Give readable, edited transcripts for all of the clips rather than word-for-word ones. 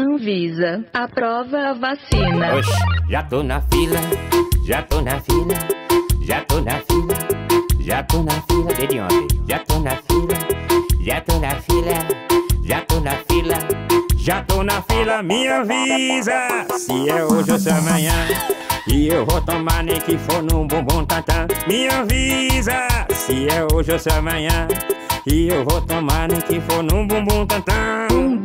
Anvisa, aprova a vacina. Oxe, já tô na fila, já tô na fila, já tô na fila, já tô na fila, desde ontem. Já tô na fila, já tô na fila, já tô na fila, já tô na fila, me avisa se é hoje ou se é amanhã, e eu vou tomar nem que for num bumbum tantã. Me avisa se é hoje ou se é amanhã, e eu vou tomar nem que for num bumbum tantã.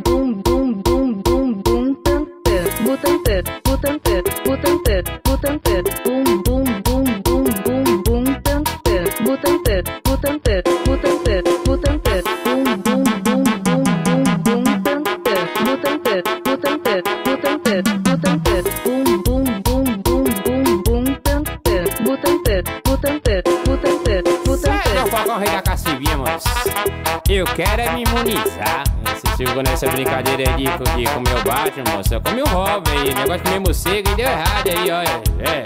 Butantan, butantan, butantan, butantan, bum bum bum bum bum bum tantan, butantan, butantan, butantan, butantan, bum bum bum bum bum bum tantan, butantan, butantan, butantan, butantan, bum bum bum bum bum bum tantan, butantan, butantan, butantan, butantan. Não foca o rei da cacimbinha, moço. Eu quero é me imunizar. Se chegou nessa brincadeira aí de comer o bate, moço, eu comi o Robin aí, negócio de comer morcego e deu errado aí, olha.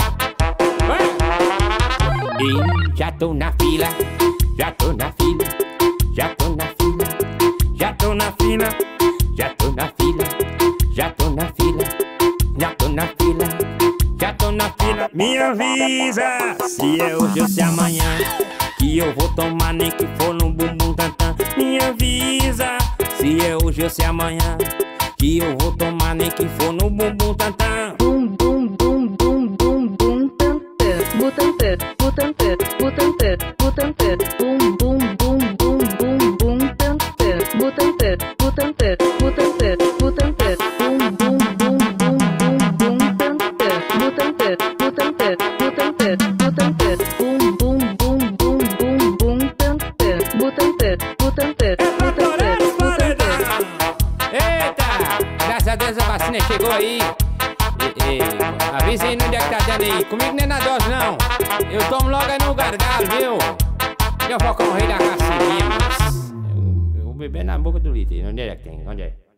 E já tô na fila, já tô na fila, já tô na fila, já tô na fila, já tô na fila, já tô na fila, já tô na fila, já tô na fila. Me avisa se é hoje ou se é amanhã, que eu vou tomar nem que for no bumbum tantã. Me avisa se é hoje ou se é amanhã, que eu vou tomar nem que for no bumbum tantã. Bum bum bum bum bum bum tantan, butantan, butantan, butantan, butantan, bum bum bum bum bum bum tantan, butantan, butantan, butantan, butantan, bum bum bum bum bum bum tantan, butantan, butantan, butantan, butantan, bum bum bum bum bum bum tantan, butantan, butantan, butantan, butantan. Eita, graças a Deus a vacina chegou aí. Avisa aí onde é que tá dando aí. Comigo não é na dose não. Eu tomo logo aí no gargalo, viu? Eu vou com o rei da cacimbinha, mas eu vou beber na boca do litro. Onde é que tem? Onde é?